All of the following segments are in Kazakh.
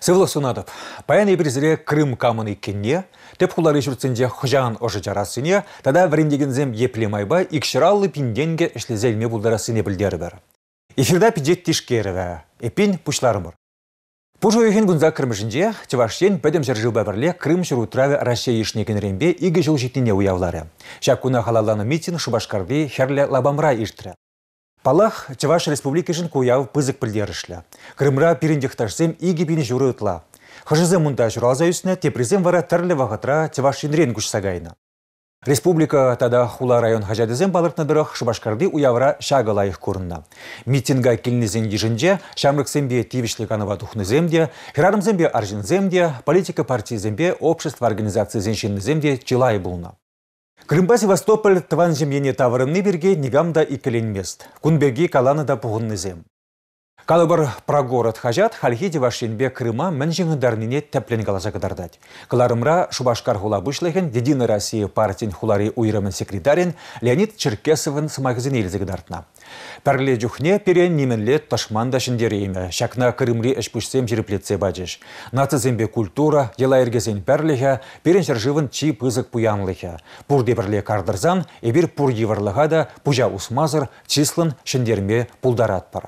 Сывлық сунадып, баян ебірізіре Крым камын еккенне, теп хулары жүртсенде хұжан ошы жарасыне, тада вірендегензем еплемайба икшыраллы пинденге ішлезелме бұлдарасыне білдері бір. Эфирда пиджет тишкеріві, эпин пушларымыр. Пужу ехен гунза кірмішінде, тевашен пәдем жыржылба бірле Крым жүрутраве Россия ешнеген рембе игі жыл жетіне уявлары. Шакуна халаланы митин Шубашкарды херле лабамра иштірі. Палах Чуваш республикашын куяв пызык пілдерішлі. Крымра пирендекташсем игі бені жүрі ұтла. Хыжызы мұнда жүралза үсіне тепризем вара тірлі вағытра Чувашинрен күш сагайны. Республика тада хула район хажадызем балыртнадырық Шубашкарды уявра шағы лайық көрінна. Митинга келінізен ежінде, шамрыксембе тивишликанова тухныземде, хирарымзембе аржинземде, политика партиязембе, общество организации зеншинныземде чилай бұлна. Крымба Севастополь тыван жемьене тавырынны берге негамда икеленмест. Кунберги каланы да пуғыннызем. Калыбыр про город хажат, хальхиде вашенбе Крыма мен жеңіндарнине тәплен қалажа кыдардать. Кыларымра Шубашкар хула бұшлеген Единая Россия партин хулари уйрымын секретарин Леонид Черкесовын сымағызын елзі кыдартна. Пәрле жүхне перен неменле ташманда шындерейме, шакна Крымри әшпүшсем жереплетсе баджеш. Нацизембе культура, ела ергезен пәрліхе, перен жыржывын чи пызык пуянлыхе. Пурде бірле кардырзан, ебір пур еварлыға да пужа усмазыр, числын шындерме пулдарат пара.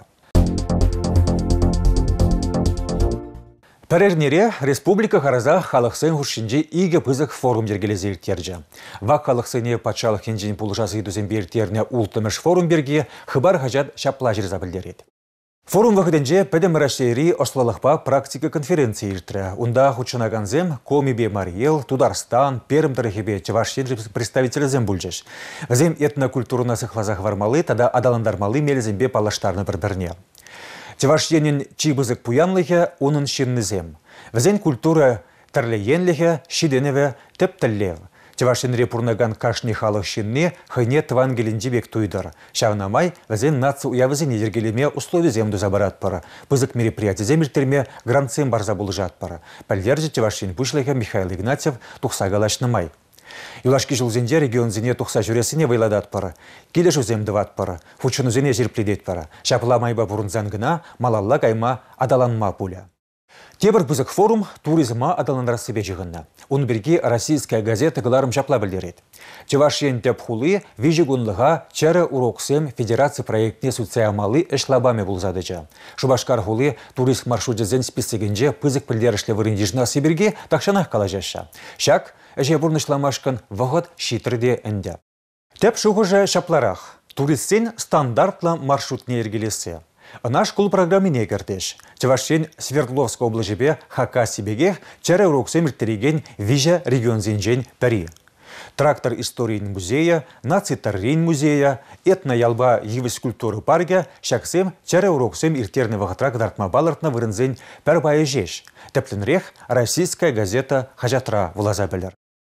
Пәрернере республика хараза халықсын хушинжи иге пызык форум жергелезе иртерджі. Вак халықсыне патшалық хенжин пулжасы идузен бертеріне ултымыш форум берге хыбар хажат шапла жерза білдереді. Форум вақытынже пәдім Рашери ослалықпа практика конференция иртірі. Унда хучынаганзем Комибе Мариел, Тударстан, Перм тарихибе Чувашин представителізем бүлжеш. Зем этнокультурна сықлазақ вармалы, тада адаландармалы мелізембе палаштарны бір-бірне. Чувашенин чибызык пуянлыхе унын шиннызем. Візен культура тірлейенліхе шиденеве тіп-тіллев. Чувашин репурнаган кашни халық шинне хыне тван геленджи бек туйдыр. Шағнамай візен наци уявызен едергелеме условия земду забарат пара. Пызык мероприятие земіртерме гранцем барза бұлжат пара. Пәлдерже Чувашин пушлыхе Михаил Игнатьев тұқса галашнымай. Юлашки жылзенде регионзене тұқса жүресіне вайладат пара. Келе жуземдіват пара. Фучынузене жерпледет пара. Шапламайба бұрынзан гына малалла кайма адаланма пуля. Тебір бұзық форум туризма адаландар себе жығынна. Он берге российская газета гыларым шапла білдерет. Чувашен теп хулы вижігунлыға чәрі уроксем федерация проектне суциямалы эшлабаме бұлзадыча. Шубашкар хулы турист маршрутезен списегенже пызық білдерішлі вырындежна сиберге тақшанақ калажаша. Шак әже бұрнышламашкан вағыт шитрде әнді. Теп шуғыжа шапларақ. Туристсен стандартла маршрутне ергелесі. Наш кул программе не кертеш. Чувашен Свердловской облажебе хака сибеге чәрі уроксем ирттереген вижа регион зенжен пәри. Трактор историйн музея, нацитаррин музея, этно-ялба евіс культуры парге, шаксем чәрі уроксем иртерні вағытрак дартма балартна вырынзен пәр байы жеш. Тәплінрех российская газета хажатра вылаза білер.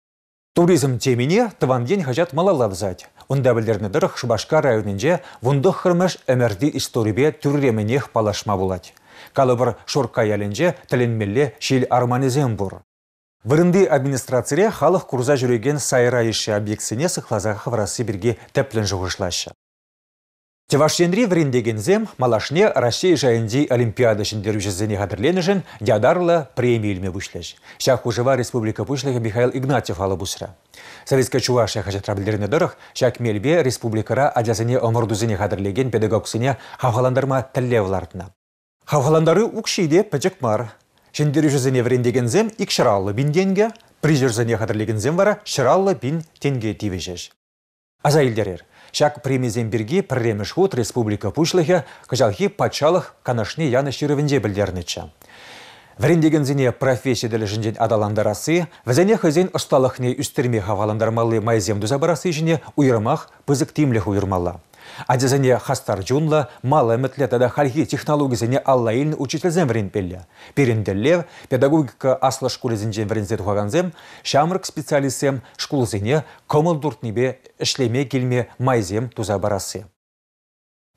Туризм темине тыван день хажат малала взать. Онда білдерні дырық Шубашкар районынже вундық хырмаш әмірді историбе түрременех палашма булать. Калыбыр шорка ялінже тіленмелле шел арманезем бұр. Вырынды администрацияре халық курза жүреген сайра еші объектсіне сықлазағы хаврасы бірге тәплін жұғышлашы. Чувашенри врендегензем малашне Россия жайынди Олимпиада шындеру жүзіне қадырленішін дядарлы премия илме бүшлеш. Шақ ұжыва республика бүшлігі Михаил Игнатьев алы бұсыра. Советская Чувашия хажатра білдеріне дұрық, шақ мелбе республикара адязыне омырдузыне қадырлеген педагогсыне хавхаландарма тәллевлардына. Хавхаландары ұқшиде пәчік мар. Шындеру жүзіне врендегензем ик шыраллы бин денге, прижерзіне қадырлегензем вара шыраллы бин тенге тивежеш. Аза илдерер. Шак премизем берге пірремеш ход республика пушлыхе кажалхи патшалық канашне яны шырывенде білдернечі. Врендегензіне профессиялы жінден адаландарасы, візене хызен ұсталықне үстерме хаваландармалы майземду забарасы жіне уйырмақ пызык тимліх уйырмалы. Адезіне хастар жунла, малы әмітлетада хальхи технологизіне алла елін учителзен вренпелі. Перенделлев, педагогика асла школезінжен врензет хуаганзем, шамрық специалистсем школзіне комылдуртнебе ішлеме келме майзем туза барасы.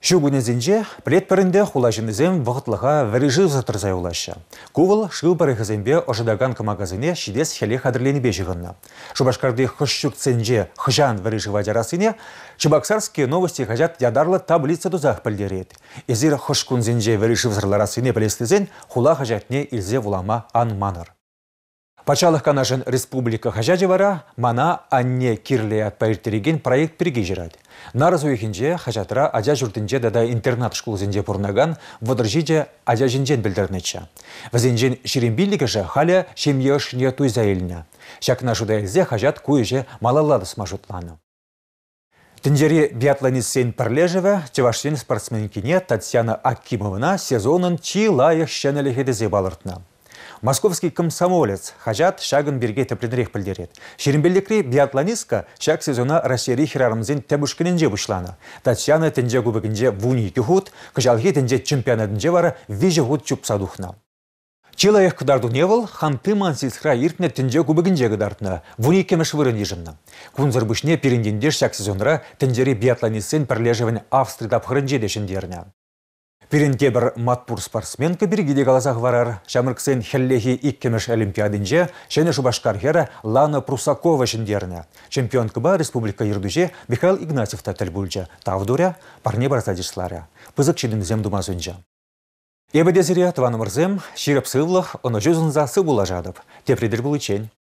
Шу күнезінде плет бірінде хулажынызем вғытлыға вәрежі затырзай улашы. Кувыл шыл барығызембе ожидаган магазине шидес хеле қадірлені бежігінна. Шубашкарды хышшук ценже хыжан вәрежі вадярасыне Чебоксарские новости хажат ядарлы таблица дузах пілдерет. Ezir хышкун зенже вәрежі взырларасыне білестізен хула хажатне илзе вулама анманыр. Пачалық канашын республика хажаджы вара, мана анне кирле атпайыртереген проект бірге жирады. Нарыз ойхінже хажатыра ажа жүрдінже дада интернат школызінде пұрнаган вадыржиже ажа жинжен білдірнечі. Вазенжен шерембилігі жа халя шемье шне туйза еліне. Шакна жуда елзе хажат куйже малалады смажутланы. Тіндері биатлонистсен пірлежеві, чевашсен спортсменкине Татьяна Акимовна сезонын чилайық шәнелігедізе балыртына. Московский комсомолец хажат шагын берге тепленірек білдерет. Шерембелдекре биатлонистка шаг сезона Россия хирарымызен тәбушкінінже бұшланы. Татьяна тінже губігінже вуни күхут, күжалге тінже чемпионатынже бары вежі ғуд чупсадухна. Чилайық күдарду невыл, ханты мансилсхра иртіне тінже губігінже күдартына, вуни кемеш вырын ежімні. Күнзір бүшне періндендер шаг сезонра тінжері биатлонистсен пірлежевін Австрияда пғырынже дешіндеріне. Перенте бір матпур спортсменка біргеде қалазақ варар. Шамырксен хеллехи иккемеш олимпиадынже және Шубашкархера Лана Прусакова шындеріне. Чемпионка ба республика ердуже Михаил Игнатьевта тәлбулжа. Тавдуря парне барзадишлары. Пызык чедіңізем думазынжа. Ебедезіре Тванымырзем, ширап сывлық, оны жүзінза сывула жадып. Тепредер бұл учень.